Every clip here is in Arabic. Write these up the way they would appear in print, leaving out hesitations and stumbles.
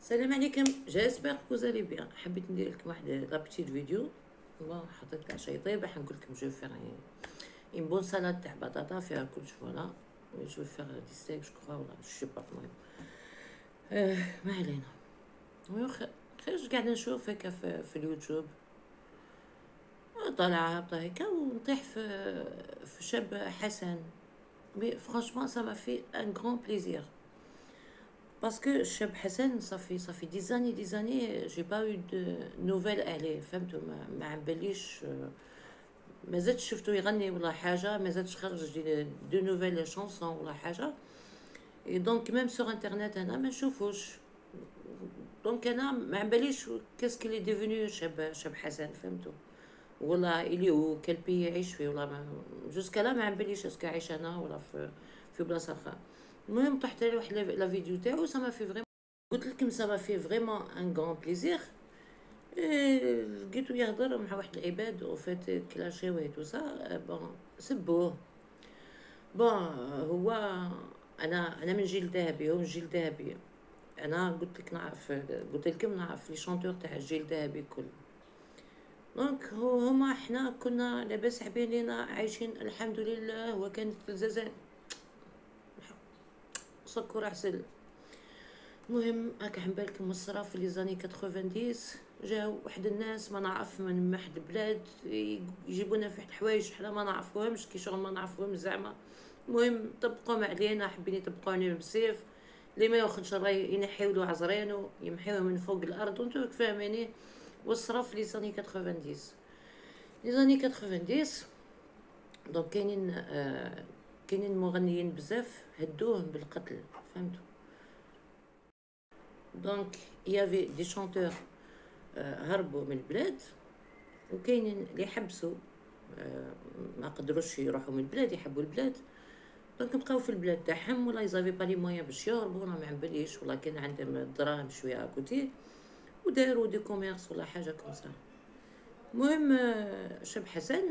السلام عليكم، جاسبر كوزالي بيان. حبيت ندير لكم واحد لا بيتيت فيديو. والله حطيت كاع شي طيب، راح نقول لكم جو فيغ اون بون سالاد تاع بطاطا فيها كلش. فوالا جو فيغ دي ستيك جو كخوا ولا جو با. المهم ما علينا. المهم خرج قاعده نشوف هكا في اليوتيوب، طالعه هابطه هكا ونطيح في شاب حسن. مي فرانشمون سا ما في ان غران بليزير باسكو الشاب حسن صافي دي زاني جي با يو دو نوفيل عليه، فهمتوا؟ ما عباليش، ما زادش شفتو يغني ولا حاجه، ما زادش خرج دو نوفيل شانسون ولا حاجه. اي دونك ميم سور انترنت انا ما نشوفوش، دونك انا ما عباليش كاسكي لي ديفوني شاب حسن، فهمتوا؟ ولا الي هو كال بي يعيش فيه، ولا جوسكا لا ما عباليش اسكو عايش انا ولا في بلاصه اخرى. المهم طحت على واحد لا فيديو تاعو، سا ما في فريمون، قلت لكم سا ما في فريمون ان غران بليزير. لقيتو يهضر مع واحد العباد وفات كلاشيو تو سا. بون سبوه. بون هو انا من جيل ذهبي، هو من جيل ذهبي. انا قلت لكم نعرف لي شونتور تاع الجيل الذهبي كل. دونك هما احنا كنا لاباس حبين لينا عايشين الحمد لله، وكانت الزلزال سكر عسل. المهم هاك حنبالكم من الصراف في لي زاني 90 جاو واحد الناس ما نعرف من واحد البلاد يجيبونا في واحد الحوايج حنا ما نعرفوهمش، كي شغل ما نعرفوهم زعما. المهم طبقوا ما علينا، حابين يطبقوني بالسيف. اللي ما ياخذش راي ينحيو له عزرينو، يمحيوه من فوق الارض، وانتو فاهميني. والصراف لي زاني 90، لي زاني 90. دونك كاينين مغنيين بزاف هدوهم بالقتل، فهمتوا؟ دونك يافي دي شونتور هربوا من البلاد، وكاينين اللي حبسوا، ما قدروش يروحوا من البلاد، يحبوا البلاد. دونك بقاو في البلاد تاعهم، ولا يزافي با لي مويان باش يهربوا، ولا ما عباليش، ولا كان عندهم الدراهم شويه اكوتي وداروا دي كوميرس ولا حاجه كومسا. المهم شاب حسن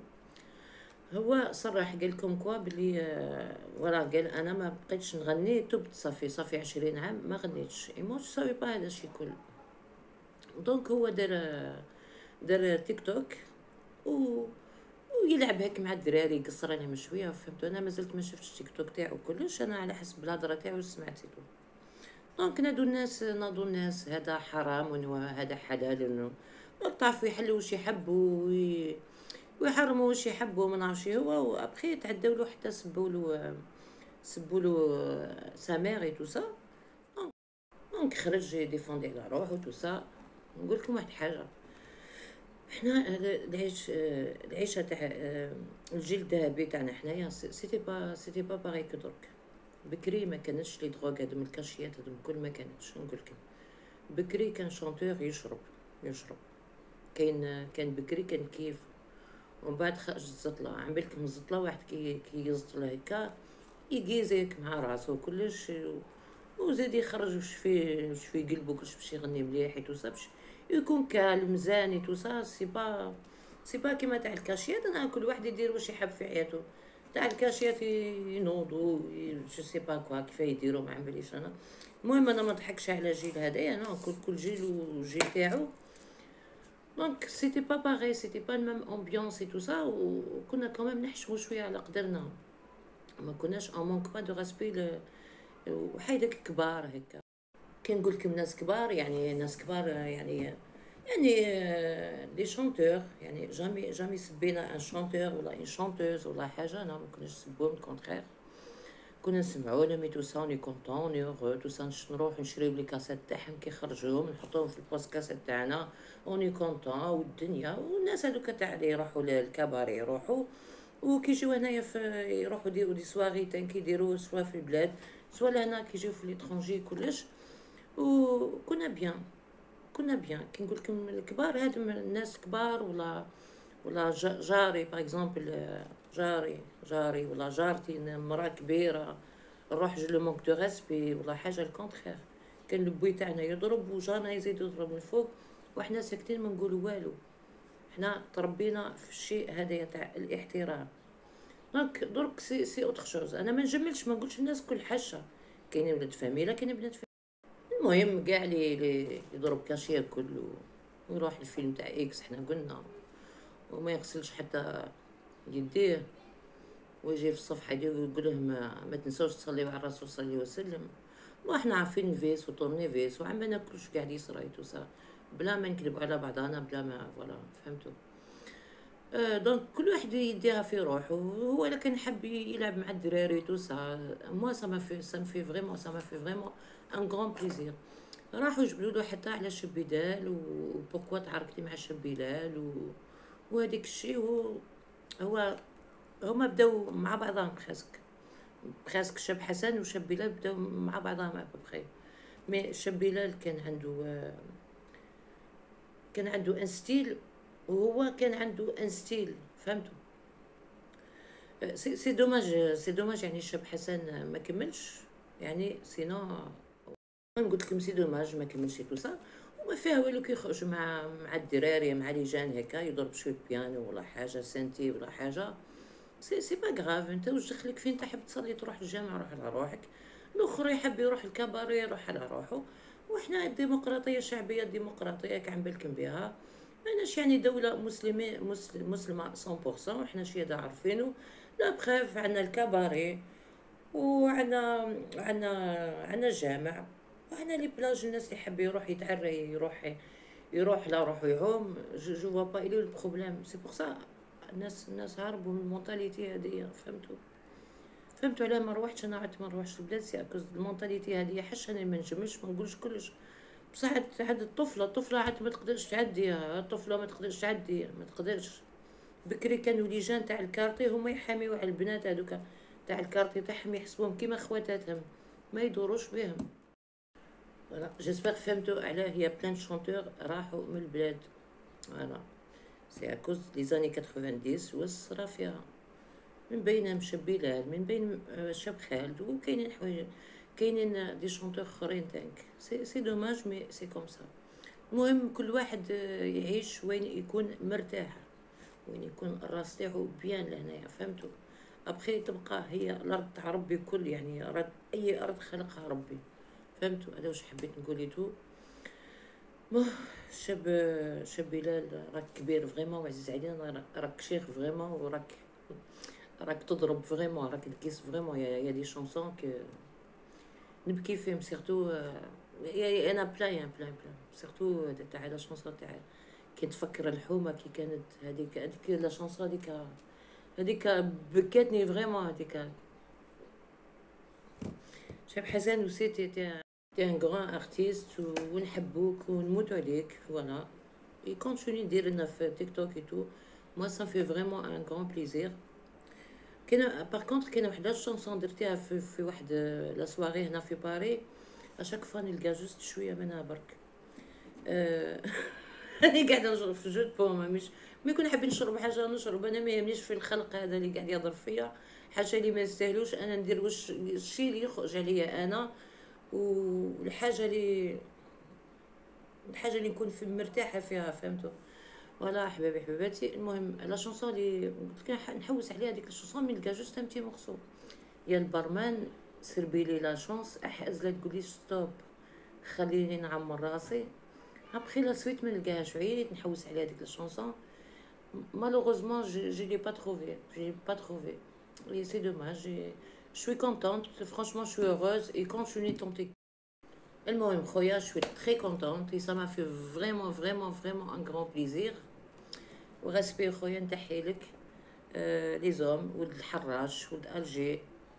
هو صرح قال لكم كوا بلي ولا قال انا ما بقيتش نغني، تبت صافي 20 عام ما غنيتش. اي موش سافي با هذا الشيء كل. دونك هو دار تيك توك و ويلعب هيك مع الدراري، يقصر عليهم شويه، فهمتوا؟ انا مازلت ما شفتش تيك توك تاعو كلش، انا على حسب الهضره تاعو سمعتيتو. دونك ناضوا الناس هذا حرام وهذا حلال، تعرفوا يحلوا واش يحبوا ويحرموا واش يحبوا، ما نعرفش هو. وابخي تعداو له حتى سبوا له سا مير اي تو سا. دونك خرج ديفوندي على روحو تو سا. نقول لكم واحد الحاجه، احنا العيشه تاع الجيل الذهبي تاعنا حنايا سيتي با باغي كدرك. بكري ما كانتش لي دروغ هادو من الكاشيات هادو كل ما كانتش. نقول لكم بكري كان شونتور يشرب. كان بكري كان كيف. ومن بعد خرج الزطله، عم بالكم الزطله واحد كي يزطل هكا يقيزك مع راسو كلش، وزيد يخرج وش في قلبو كلش باش يغني مليح يتوسا، باش يكون كالم زاني توسا. سي با كيما تاع الكاشيات. انا كل واحد يدير واش يحب في حياته. تاع الكاشيات ينوضوا جو سي با كوا كيف يديروا، ما عمليش انا. المهم انا ما نضحكش على جيل هذايا، انا كل جيل وجيل تاعو. دونك سيتي با باغي، سيتي با الميم امبيونس اي تو سا. وكنا كمان نحشموا شويه على قدرنا، ما كناش ان مونك با دو ريسبي وحيدك كبار هكا. كي نقول لكم ناس كبار، يعني ناس كبار، يعني لي شونتور، يعني جامي سبينا ان شونتور ولا ان شونتوز ولا حاجه، انا ما كناش نسبوهم كونترير. كنا نسمعوا لهم تو سا، اوني كونطون اوني هورو تو سا. نروح نشريو لي كاسيت تاعهم كي خرجوهم، نحطوهم في البوست كاسيت تاعنا، اوني كونطون. والدنيا والناس هذوك تاع اللي يروحوا للكباري يروحوا، وكي يجيو هنايا يروحوا يديروا دي سواغي كي يديروا سوا في البلاد سوا لهنا كي يجيو في ليترونجي كلش. وكنا بيان، كي نقول لكم الكبار هادو الناس كبار، ولا جاري باغ اكزومبل، جاري ولا جارتي مرا كبيره نروح جو لو مونك دو ريسبي ولا حاجه الكونترير. كان البوي تاعنا يضرب وجانا يزيد يضرب من فوق، وحنا ساكتين ما نقولوا والو. حنا تربينا في الشيء هذا تاع الاحترام. دونك درك سي اوتر شوز. انا ما نجملش ما نقولش الناس كل حاجه، كاينين ولاد فاميله كاينين بنات المهم كاع لي يضرب كاش ياكل ويروح الفيلم تاع اكس حنا قلنا، وما يغسلش حتى يديه، ويجي في الصفحه دي ويقول لهم ما تنسوش تصليو على الرسول صلى الله عليه وسلم. واحنا عارفين فيس وطورني فيس وعملنا كلش قاعد يصرى يتوسع بلا ما نكذب على بعضنا، بلا ما فوالا فهمتوا. دونك كل واحد يديها في روحه. هو الا كان حب يلعب مع الدراري تو سا موا سا ما في فريمون سا ما في فريمون ان غران بليزير. راحوا جبدوا له حتى على شبيدال وبوكوا تعاركتي مع شبيلال وهذيك الشيء. هو هما بداو مع بعضهم خاسك شاب حسن وشاب بلال بداو مع بعضهم بخير. مي شاب بلال كان عنده ان ستيل، وهو كان عنده ان ستيل، فهمتوا. سي دوماج، سي دوماج يعني شاب حسن ما كملش يعني، سينو المهم قلت لكم سي دوماج ما كملش تو سا. وما فيها والو كي يخرج مع الدراري مع لي جان هكا يضرب شويه بيانو ولا حاجه سنتي ولا حاجه، سي با غراف. انت واش دخلك فين تحب تصلي تروح الجامع روح على روحك، الاخر يحب يروح الكباري يروح على روحه. وحنا الديمقراطيه شعبيه، الديمقراطيه كعن بالكم بها. ماناش يعني دوله مسلمه 100%، وحنا شي هذا عارفينه. لا بخاف عنا الكباري، وعنا الجامع، وعنا لي بلاج. الناس اللي يحب يروح يتعرى يروح لا روحو يعوم. جو فوا با الي لو بروبليم. سي بور سا الناس هربوا من المونتاليتي هذه، فهمتوا علاه ما روحتش انا، عدت ما روحتش البلاد سي اكوز المونتاليتي هذه. حش انا ما نجمش ما نقولش كلش، بصح عاد الطفله عاد ما تقدرش تعديها. الطفله ما تقدرش تعدي، ما تقدرش. بكري كانوا لي جان تاع الكارتي هما يحاميو على البنات هذوك تاع الكارتي تاعهم، يحسبوهم كيما خواتاتهم، ما يدوروش بهم. فوالا جيسبر فهمتوا علاه هي بلان شونتور راحوا من البلاد. فوالا سي اكوز لي زاني 90 وصرا فيها، من بينهم شاب بلال، من بين شاب خالد، وكاينين حوايج، كاينين دي شونتور اخرين تانك. سي دوماج مي سي كوم سا. المهم كل واحد يعيش وين يكون مرتاح، وين يكون الراس تاعو بيان لهنايا، فهمتوا. ابخي تبقى هي الارض تاع ربي كل، يعني اي ارض خلقها ربي، فهمتوا. هذا واش حبيت نقوليتو. شاب بلال راك كبير فريمون وعزيز علينا، راك شيخ فريمون، راك تضرب فريمون، راك تقيس فريمون. يا دي شونسون كو نبكي فيهم سيرتو. انا بلان سيرتو تاع لا شونسون تاع كي تفكر الحومه كي كانت هذيك لا شونسون هذيك بكاتني فريمون. هذيك شاب حسن وسي تي ان غران ارتيست ونحبوك ونموتو عليك. فوالا يكونتيني يدير لنا في تيك توك اي تو. moi ça fait vraiment un grand plaisir. كاينه باغ كونطخ كاينه وحده الشونسون درتيها في واحد لا سواري هنا في باري، اشاك فوا نلقى جوست شويه منها برك. راني قاعده نشرب في جو بوما، مش ما يكون حابين نشرب حاجه نشرب. انا ما يهمنيش في الخلق هذا اللي قاعد يضرب فيا حاجه اللي ما يستاهلوش. انا ندير واش الشيء اللي يخرج عليا انا، والحاجه اللي نكون في مرتاحه فيها، فهمتوا. فوالا حبايبي حبيباتي. المهم لا شونسون اللي قلت لك نحوس عليها هذيك الشونسون من نلقى جوست امتي مورسو. يا البرمان سربيلي لا شونس احز لا تقولي ستوب، خليني نعمر راسي. ابخي لا سويت ما نلقاهاش، عييت نحوس عليها هذيك الشونسون. malheureusement je l'ai pas trouvé et c'est dommage. Je suis contente, franchement je suis heureuse et continue ton TikTok. المهم خويا je suis très contente et ça m'a fait vraiment un grand plaisir. وراسبي خويا نتحي لك لي زوم ولد الحراش ولد الجي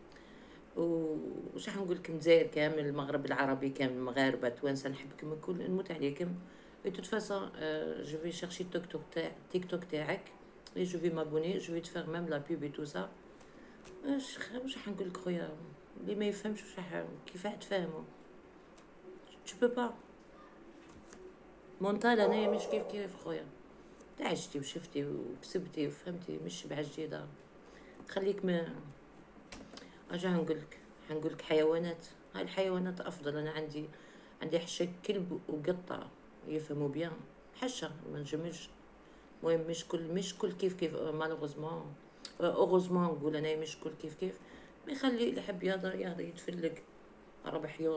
وش نقول لكم الجزائر كامل، المغرب العربي كامل، المغاربه توانسه نحبكم الكل، نموت عليكم. Et de toute façon, je vais chercher TikTok تاعك et je vais m'abonner, je vais te faire même la pub et tout ça. واش حنقول لك خويا اللي ما يفهمش كيف تفهمه. tu peux pas مونتال انا مش كيف خويا. تعشتي وشفتي وكسبتي وفهمتي مش بعد جديده. خليك ما اجا هنقول لك حيوانات. هاي الحيوانات افضل. انا عندي حشا كلب وقطه يفهموا بيان حشا ما نجملش. المهم مش كل كيف مالوغوزمون اوغوزمون نقول انا مش كل كيف ما يخلي اللي يحب يهضر يتفلق ربح يوم.